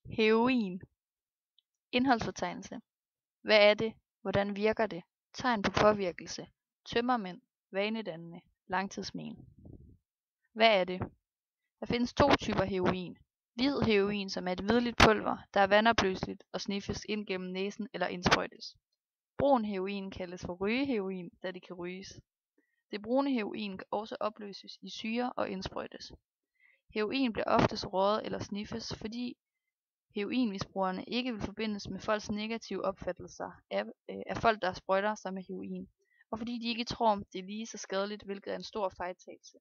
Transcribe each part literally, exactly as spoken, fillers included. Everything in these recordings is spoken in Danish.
Heroin. Indholdsfortegnelse. Hvad er det? Hvordan virker det? Tegn på påvirkelse. Tømmermænd. Vanedannende. Langtidsmen. Hvad er det? Der findes to typer heroin. Hvid heroin, som er et hvidligt pulver, der er vandopløseligt og sniffes ind gennem næsen eller indsprøjtes. Brun heroin kaldes for rygeheroin, da det kan ryges. Det brune heroin kan også opløses i syre og indsprøjtes. Heroin bliver oftest røget eller sniffes, fordi heroinmisbrugerne ikke vil forbindes med folks negative opfattelser af, øh, af folk, der sprøjter sig med heroin, og fordi de ikke tror, det er lige så skadeligt, hvilket er en stor fejltagelse.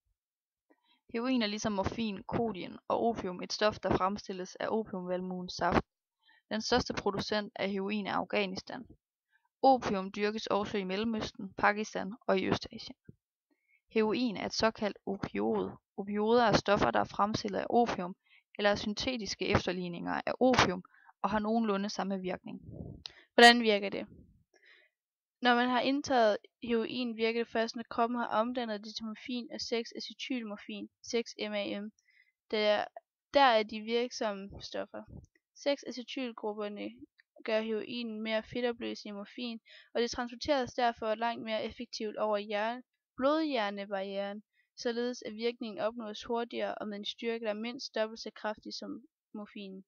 Heroin er ligesom morfin, kodien og opium et stof, der fremstilles af opiumvalmuens saft. Den største producent af heroin er Afghanistan. Opium dyrkes også i Mellemøsten, Pakistan og i Østasien. Heroin er et såkaldt opioid. Opioider er stoffer, der er fremstillet af opium, eller er syntetiske efterligninger af opium, og har nogenlunde samme virkning. Hvordan virker det? Når man har indtaget heroin, virker det først, når kroppen har omdannet det til morfin og seks acetylmorfin, seks M A M. Der, der er de virksomme stoffer. seks acetylgrupperne gør heroinen mere fedtopløselig end morfin, og det transporteres derfor langt mere effektivt over hjerne, blodhjernebarrieren, således at virkningen opnås hurtigere og med en styrke, der er mindst dobbelt så kraftig som morfinen.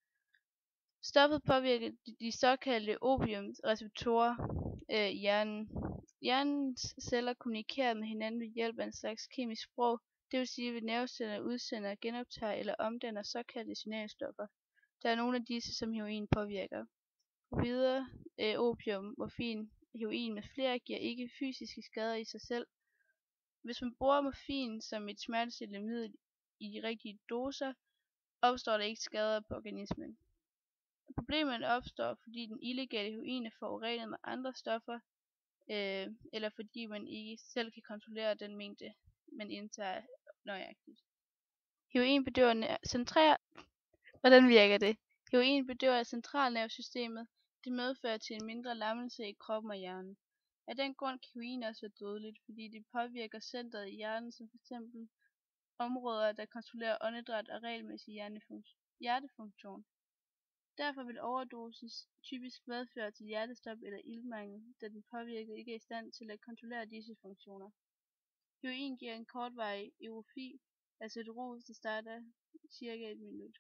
Stoffet påvirker de såkaldte opiumreceptorer øh, i hjernen. Hjernens celler kommunikerer med hinanden ved hjælp af en slags kemisk sprog, det vil sige ved nervecellerne udsender, genoptager eller omdanner såkaldte signalstoffer. Der er nogle af disse, som heroin påvirker. Videre øh, opium, morfin, heroin med flere giver ikke fysiske skader i sig selv. Hvis man bruger morfin som et smertestillende middel i de rigtige doser, opstår der ikke skader på organismen. Problemerne opstår, fordi den illegale heroin er forurenet med andre stoffer, øh, eller fordi man ikke selv kan kontrollere den mængde, man indtager nøjagtigt. Heroin bedøver centrer... Hvordan virker det? Heroin bedøver centralnervesystemet. Det medfører til en mindre lammelse i kroppen og hjernen. Af den grund kan heroin også være dødeligt, fordi det påvirker centret i hjernen, som f.eks. områder, der kontrollerer åndedræt og regelmæssig hjertefunktion. Derfor vil overdosis typisk medføre til hjertestop eller iltmangel, da den påvirkede ikke er i stand til at kontrollere disse funktioner. Heroin giver en kortvarig eufori, altså et rus, der starter cirka et minut.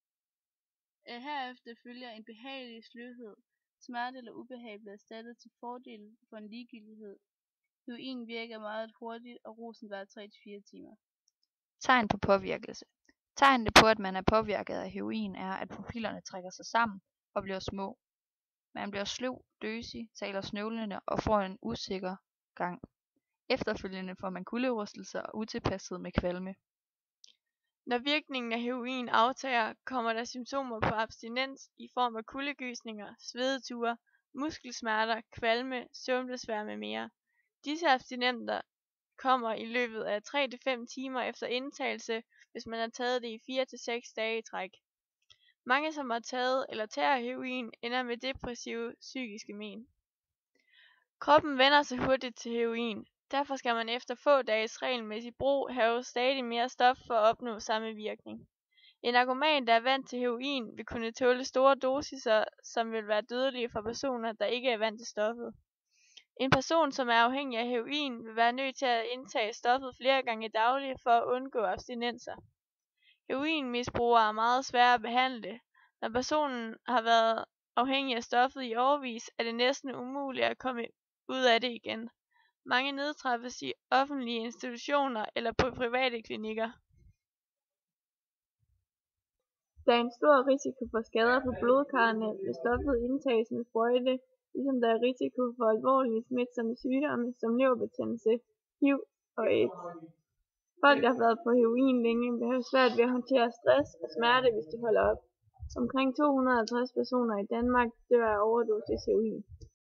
Herefter følger en behagelig sløvhed. Smerte eller ubehag bliver erstattet til fordel for en ligegyldighed. Heroin virker meget hurtigt, og rusen varer tre til fire timer. Tegn på påvirkelse. Tegnene på, at man er påvirket af heroin, er, at pupillerne trækker sig sammen og bliver små. Man bliver sløv, døsig, taler snøvlende og får en usikker gang. Efterfølgende får man kulderystelser og utilpashed med kvalme. Når virkningen af heroin aftager, kommer der symptomer på abstinens i form af kuldegysninger, svedeture, muskelsmerter, kvalme, søvnbesvær med mere. Disse abstinenter kommer i løbet af tre til fem timer efter indtagelse, hvis man har taget det i fire til seks dage i træk. Mange, som har taget eller tager heroin, ender med depressive psykiske men. Kroppen vender sig hurtigt til heroin. Derfor skal man efter få dages regelmæssig brug have stadig mere stof for at opnå samme virkning. En narkoman, der er vant til heroin, vil kunne tåle store dosiser, som vil være dødelige for personer, der ikke er vant til stoffet. En person, som er afhængig af heroin, vil være nødt til at indtage stoffet flere gange dagligt for at undgå abstinenser. Heroinmisbrugere er meget svære at behandle. Når personen har været afhængig af stoffet i årevis, er det næsten umuligt at komme ud af det igen. Mange nedtrappes i offentlige institutioner eller på private klinikker. Der er en stor risiko for skader på blodkarrene, hvis stoffet indtages med sprøjte, ligesom der er risiko for alvorlige smitsomme sygdomme som leverbetændelse, H I V og AIDS. Folk, der har været på heroin længe, vil have svært ved at håndtere stress og smerte, hvis de holder op. Omkring to hundrede og halvtreds personer i Danmark dør af overdosis heroin.